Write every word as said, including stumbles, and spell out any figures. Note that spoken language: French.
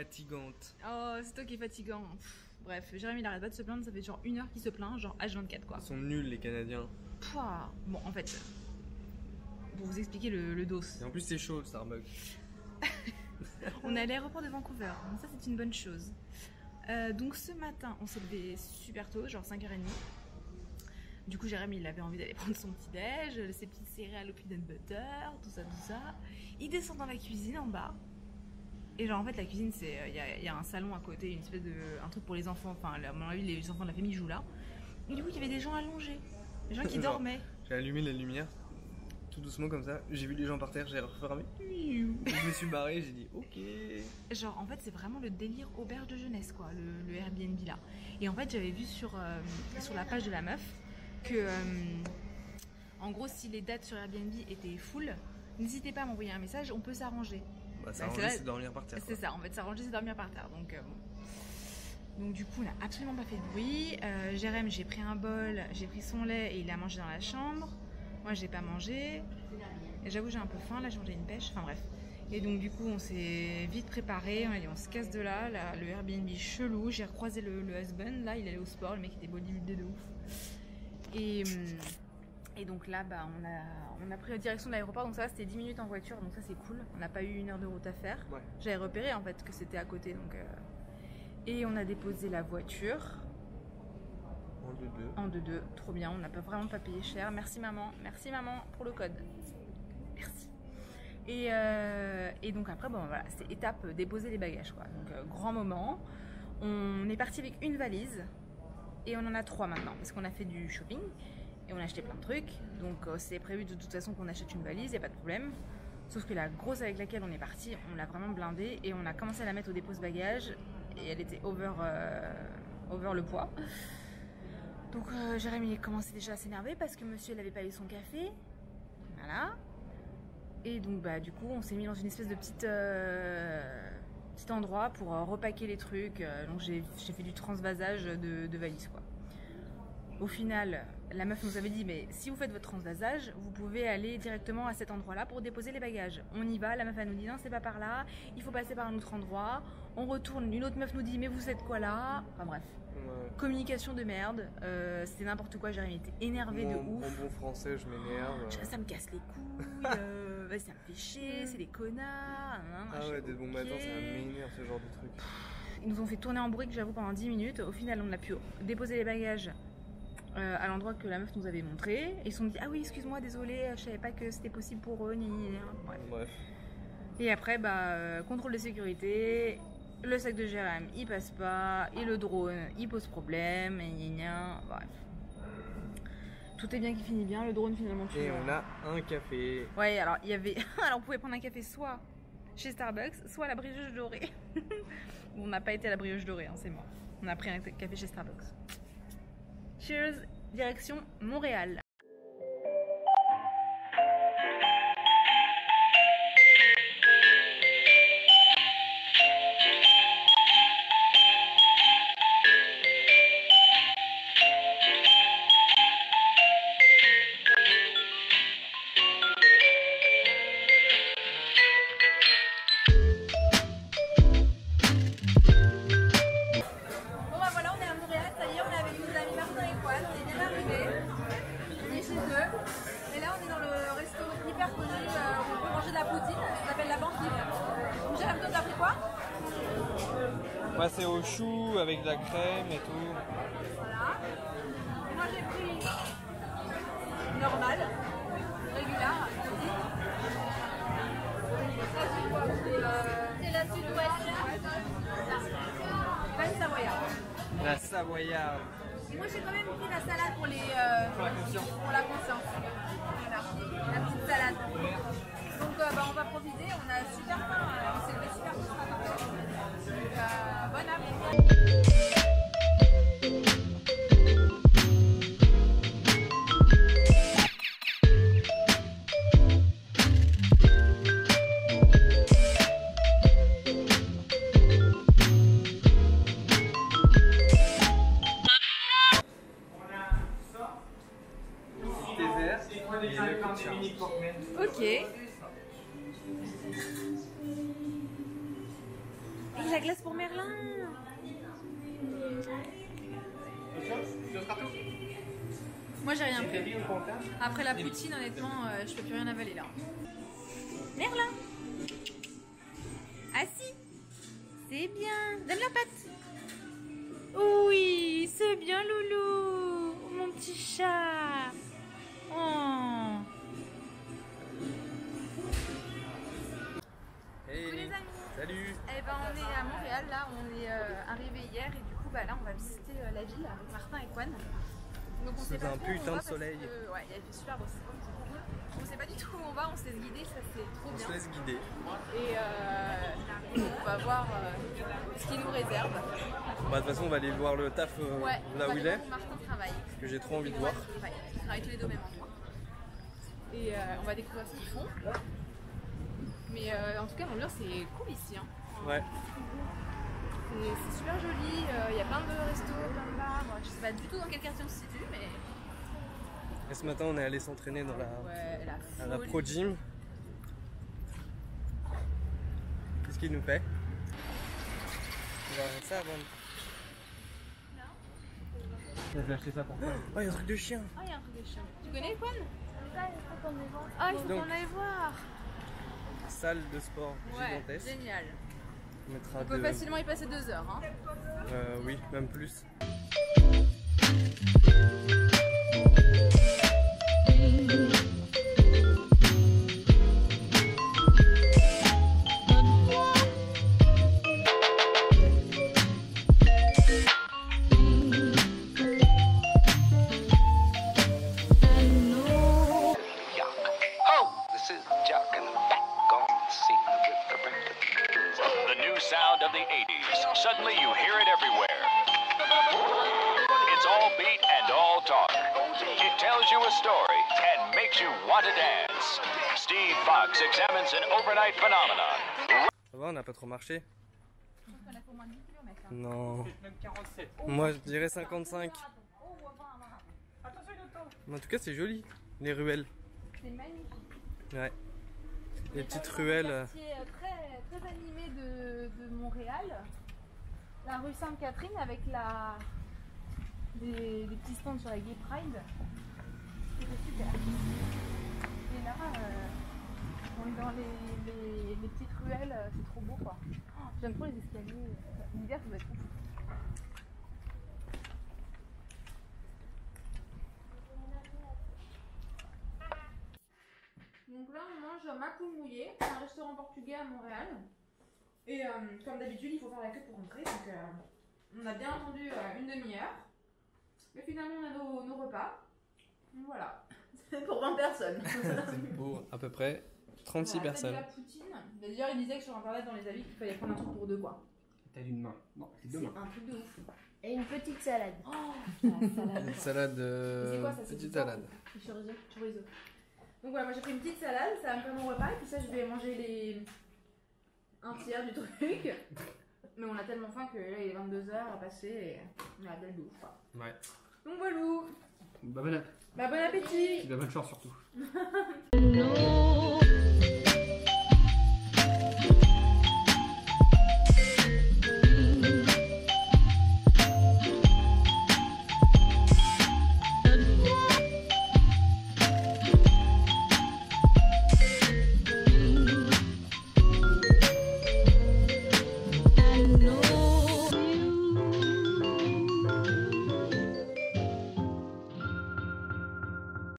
fatigante. Oh, c'est toi qui est fatigant. Pff, bref, Jérémy il arrête pas de se plaindre, ça fait genre une heure qu'il se plaint, genre H vingt-quatre quoi. Ils sont nuls les Canadiens. Pouah. Bon, en fait, pour vous expliquer le, le dos. Et en plus c'est chaud le Starbucks. On est à l'aéroport de Vancouver, donc ça c'est une bonne chose. Euh, donc ce matin, on s'est levé super tôt, genre cinq heures trente. Du coup, Jérémy, il avait envie d'aller prendre son petit déj, ses petites céréales au peanut butter, tout ça, tout ça. Il descend dans la cuisine en bas. Et genre, en fait, la cuisine, c'est il y, y a un salon à côté, une espèce de un truc pour les enfants. Enfin, à mon avis, les enfants de la famille jouent là. Et du coup, il y avait des gens allongés, des gens qui Genre, dormaient. J'ai allumé la lumière, tout doucement comme ça. J'ai vu les gens par terre, j'ai refermé. Je me suis barré, j'ai dit ok. Genre, en fait, c'est vraiment le délire auberge de jeunesse, quoi, le, le Airbnb là. Et en fait, j'avais vu sur euh, sur la page de la meuf que, euh, en gros, si les dates sur Airbnb étaient full, n'hésitez pas à m'envoyer un message, on peut s'arranger. Bah, s'arranger, c'est dormir par terre. C'est ça, en fait, s'arranger, c'est dormir par terre. Donc, euh, bon. Donc, du coup, on n'a absolument pas fait de bruit. Euh, Jérém, j'ai pris un bol, j'ai pris son lait et il a mangé dans la chambre. Moi, j'ai pas mangé. Et j'avoue, j'ai un peu faim. Là, j'ai mangé une pêche. Enfin, bref. Et donc, du coup, on s'est vite préparé. On a dit, on se casse de là. là le Airbnb chelou. J'ai recroisé le, le husband. Là, il allait au sport. Le mec était bodybuildé de ouf. Et, et donc là, bah, on, a, on a pris la direction de l'aéroport. Donc ça, c'était dix minutes en voiture. Donc ça, c'est cool. On n'a pas eu une heure de route à faire. Ouais. J'avais repéré en fait que c'était à côté. Donc, euh... Et on a déposé la voiture. En deux deux. En deux deux. Trop bien. On n'a pas vraiment pas payé cher. Merci maman. Merci maman pour le code. Merci. Et, euh... et donc après, bon voilà, c'est étape euh, déposer les bagages quoi. Donc euh, grand moment. On est parti avec une valise. Et on en a trois maintenant, parce qu'on a fait du shopping et on a acheté plein de trucs. Donc euh, c'est prévu de toute façon qu'on achète une valise, il n'y a pas de problème. Sauf que la grosse avec laquelle on est parti, on l'a vraiment blindée et on a commencé à la mettre au dépôt de bagages et elle était over, euh, over le poids. Donc euh, Jérémy commençait déjà à s'énerver parce que monsieur n'avait pas eu son café. Voilà. Et donc bah du coup on s'est mis dans une espèce de petite... Euh, petit endroit pour euh, repacker les trucs. Euh, donc j'ai fait du transvasage de, de valise quoi. Au final, la meuf nous avait dit mais si vous faites votre transvasage, vous pouvez aller directement à cet endroit-là pour déposer les bagages. On y va, la meuf elle nous dit non c'est pas par là, il faut passer par un autre endroit. On retourne, une autre meuf nous dit mais vous êtes quoi là? Enfin bref. Ouais. Communication de merde, euh, c'était n'importe quoi, Jérémy était énervé bon, de ouf. En bon français, je m'énerve. Euh... Ça me casse les couilles, euh, ça me fait chier, c'est des connards. Hein, ah ouais, dès bon matin, ça m'énerve ce genre de truc. Ils nous ont fait tourner en brique, j'avoue, pendant dix minutes. Au final, on a pu déposer les bagages euh, à l'endroit que la meuf nous avait montré. Et ils se sont dit, ah oui, excuse-moi, désolé, je savais pas que c'était possible pour eux. Ni, ni, ni. Bref. Bref. Et après, bah, euh, contrôle de sécurité. Le sac de Jérém, il passe pas. Et le drone, il pose problème. Et gna gna. Bref. Tout est bien qui finit bien. Le drone, finalement, tu Et vois. On a un café. Ouais, alors, il y avait. alors, on pouvait prendre un café soit chez Starbucks, soit à la brioche dorée. On n'a pas été à la brioche dorée, hein, c'est mort. On a pris un café chez Starbucks. Cheers, direction Montréal. Moi c'est au chou avec de la crème et tout. Voilà. Moi j'ai pris normal, régulière. C'est la sud-ouest. Pas une savoyarde. La savoyarde. Et moi j'ai quand même pris la salade pour les... Euh, pour la conscience. Pour la conscience. Voilà. La petite salade. Donc euh, bah, on va profiter, on a super faim, euh, on s'est levé super tôt ce matin. Donc euh, bon appétit. Ok. Et la glace glace pour Merlin. Moi j'ai rien pris. Après la poutine, honnêtement, euh, je peux plus rien avaler là. Merlin. Assis. C'est bien. Donne la patte. Oui, c'est bien Loulou. Mon petit chat. Oh. Hey, Coucou les amis. salut. Eh ben on est à Montréal là, on est euh, arrivé hier et du coup bah là on va visiter euh, la ville avec Martin et Quan. Donc on Sous sait pas un trop où on putain va de soleil. parce que, ouais, il a fait super beau, c'est vraiment trop cool. On sait pas du tout où on va, on se laisse guider, ça c'est trop On bien. se laisse guider. Et euh, on va voir euh, ce qu'il nous réserve. Bah, de toute façon, on va aller voir le taf euh, Ouais, là on va où il aller est. voir où Martin travaille. Que j'ai trop envie de voir. Ouais, ils travaillent tous les deux au même endroit. Et euh, on va découvrir ce qu'ils font. Mais euh, en tout cas, l'ambiance c'est cool ici. Hein. Ouais. C'est super joli, il euh, y a plein de restos, plein de bars. Je sais pas du tout dans quel quartier on se situe, mais. Et ce matin, on est allé s'entraîner dans la, ouais, la, à la Pro Gym. Qu'est-ce qu'il nous fait? Il va rien ça avant. Je vais acheter ça pour toi. Oh, il y a un truc de chien. Ah, il y a un truc de chien. Tu connais Quan? Ah, il faut qu'on aille voir. Salle de sport Ouais, gigantesque. génial. On, mettra On peut de... facilement y passer deux heures. Hein. Euh, oui, même plus. Sound of the eighties. Suddenly you hear it everywhere. It's all beat and all talk. It tells you a story and makes you want to dance. Steve Fox examines an overnight phenomenon. Ça va, on n'a pas trop marché? Non. Moi je dirais cinquante-cinq. Mais en tout cas c'est joli, les ruelles. C'est magnifique. Ouais. Les petites ruelles. C'est un quartier très, très animé de, de Montréal. La rue Sainte-Catherine avec la, des, des petits stands sur la Gay Pride. C'était super. Et là, euh, on est dans les, les, les petites ruelles, c'est trop beau quoi. Oh, j'aime trop les escaliers. L'hiver, ça doit être ouf. Donc là, on mange à Macou Mouillé, c'est un restaurant portugais à Montréal. Et euh, comme d'habitude, il faut faire la queue pour rentrer. Donc euh, on a bien entendu euh, une demi-heure. Mais finalement, on a nos, nos repas. Donc voilà. C'est pour vingt personnes. C'est pour à peu près trente-six voilà, personnes. La poutine. D'ailleurs, il disait que sur internet, dans les avis, qu'il fallait prendre un truc pour deux quoi. T'as une main. Non, c'est deux mains. C'est un truc de ouf. Et une petite salade. Oh, la salade. Une salade. Euh, C'est quoi ça? C'est petite du porc? salade. Du chorizo. chorizo. Donc voilà, moi j'ai pris une petite salade, ça va me faire mon repas. Et puis ça, je vais manger les... un tiers du truc. Mais on a tellement faim que là, il est vingt-deux heures à passer et on a la belle bouffe. Quoi. Ouais. Donc voilà. Bah, bon, Bah, bon appétit. bah, bonne chance surtout. No.